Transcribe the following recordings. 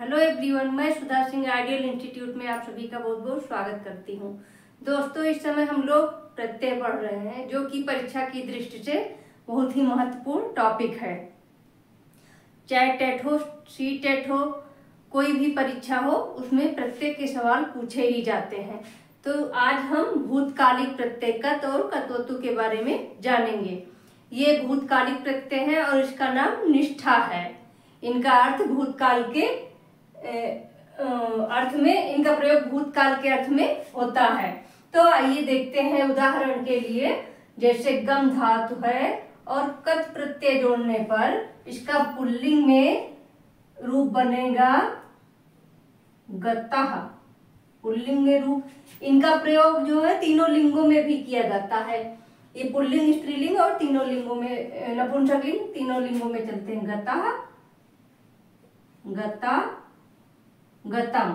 Hello everyone, मैं Sudha Singh ideal institute में आप सभी का बहुत बहुत स्वागत करती हूँ। दोस्तों, इस समय हम लोग प्रत्यय पढ़ रहे हैं जो कि परीक्षा की दृष्टि से बहुत ही महत्वपूर्ण टॉपिक है। चाहे टेट हो, सी टेट हो, कोई भी परीक्षा हो, उसमें प्रत्यय के सवाल पूछे ही जाते हैं। तो आज हम भूतकालिक प्रत्यय कत और कतवतु के बारे में जानेंगे। ये भूतकालिक प्रत्यय है और इसका नाम निष्ठा है। इनका अर्थ भूतकाल के अर्थ में, इनका प्रयोग भूतकाल के अर्थ में होता है। तो आइए देखते हैं उदाहरण के लिए, जैसे गम धातु है और कत प्रत्यय जोड़ने पर इसका पुल्लिंग में रूप बनेगा गतः। पुल्लिंग में रूप, इनका प्रयोग जो है तीनों लिंगों में भी किया जाता है। ये पुल्लिंग, स्त्रीलिंग और तीनों लिंगों में, नपुंसकलिंग, तीनों लिंगों में चलते हैं। गतः, गता, गतम,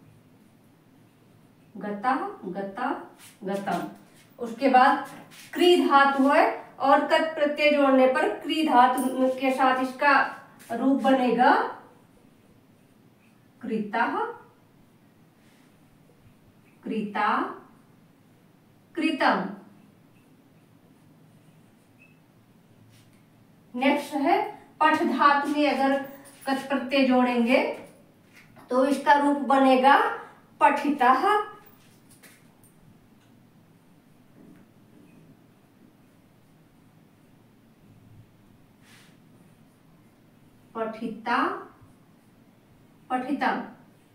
गता, गता, गतम। उसके बाद क्री धातु है और कत प्रत्यय जोड़ने पर क्री धातु के साथ इसका रूप बनेगा कृतः, कृता, कृतम। नेक्स्ट है पठ धातु में अगर कत प्रत्यय जोड़ेंगे तो इसका रूप बनेगा पठितः, पठिता, पठितम।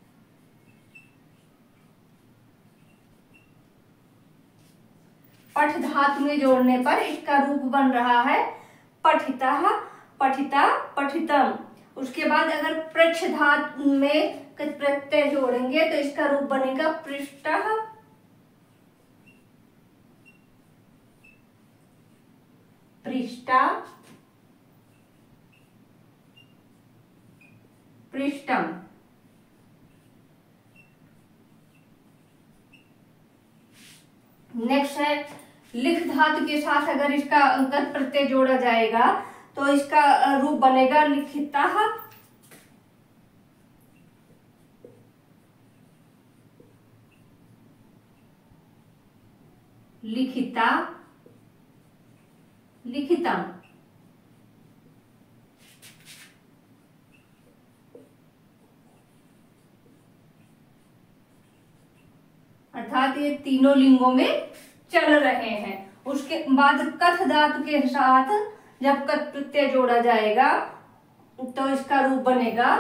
पठ धातु में जोड़ने पर इसका रूप बन रहा है पठितः, पठिता, पठितम। उसके बाद अगर पृच्छ धातु में कत प्रत्यय जोड़ेंगे तो इसका रूप बनेगा पृष्ठः, पृष्ठा, पृष्ठम। नेक्स्ट है लिख धातु के साथ अगर इसका कत प्रत्यय जोड़ा जाएगा तो इसका रूप बनेगा लिखितः, लिखिता, लिखितम। अर्थात ये तीनों लिंगों में चल रहे हैं। उसके बाद कथ धातु के साथ जब कत प्रत्यय जोड़ा जाएगा तो इसका रूप बनेगा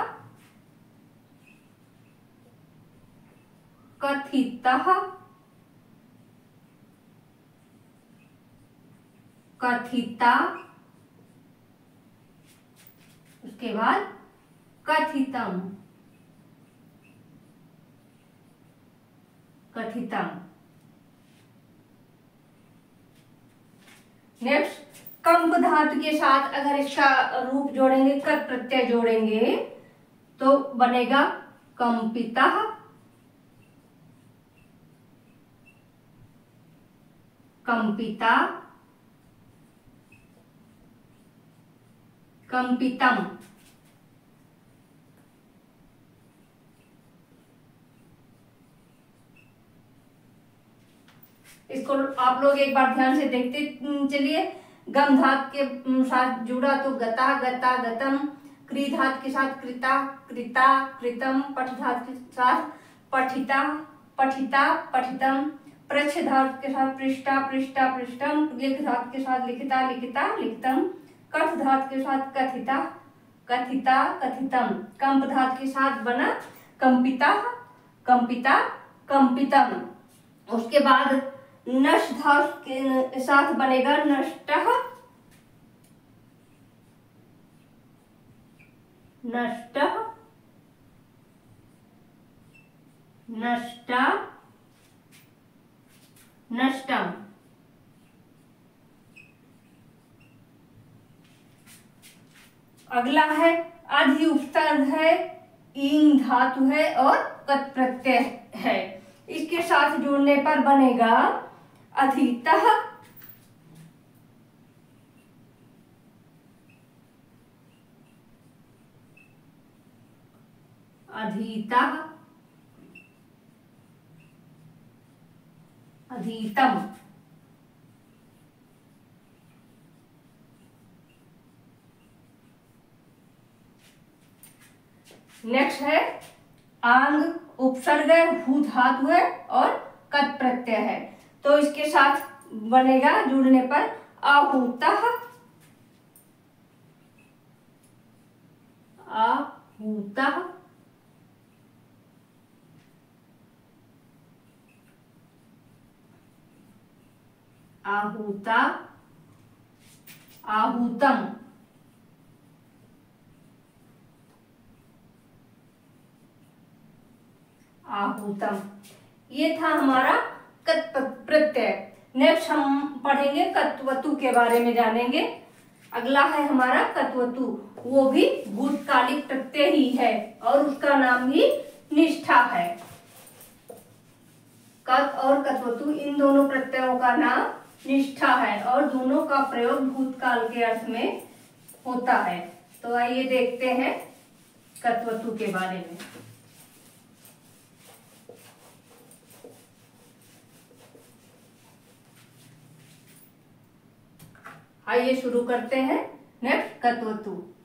कथितः, कथिता। उसके बाद कथितम, कथितम। नेक्स्ट कंप धातु के साथ अगर इसका रूप जोड़ेंगे, कत प्रत्यय जोड़ेंगे तो बनेगा कंपितः, कंपिता, कंपितम। इसको आप लोग एक बार ध्यान से देखते चलिए। गम धातु के साथ जुड़ा तो गता, गता, गतम। क्री धातु के साथ कृता, कृता, कृतम। पठ धातु के साथ पठिता, पठिता, पठितम। पृच्छ धातु के साथ पृष्ठा, पृष्ठा, पृष्ठम। लिख धातु के साथ लिखिता, लिखिता, लिखितम। कथ धातु के साथ कथिता, कथिता, कथितम। कंप धातु के साथ बना कंपिता, कंपिता, कंपितम। उसके बाद नष्ट धातु के साथ बनेगा नष्टः, नष्टः, नष्टा, नष्टम। अगला है अधि उपसर्ग है, ईंग धातु है और कत प्रत्यय है। इसके साथ जोड़ने पर बनेगा अधितः, अधीता, अधीतम। नेक्स्ट है आंग, उपसर्ग है, भू धातु है और कत प्रत्यय है। तो इसके साथ बनेगा जुड़ने पर आहूतः, आहूतः, आहूता, आहूतम, आहूतम। ये था हमारा कत प्रत्यय। नेक्स्ट हम पढ़ेंगे कत्वतु के बारे में जानेंगे। अगला है हमारा कत्वतु, वो भी भूतकालिक प्रत्यय ही है और उसका नाम भी निष्ठा है। कत और कत्वतु इन दोनों प्रत्ययों का नाम निष्ठा है और दोनों का प्रयोग भूतकाल के अर्थ में होता है। तो आइए देखते हैं कत्वतु के बारे में। आइए शुरू करते हैं। नेक्स्ट कत्वतु।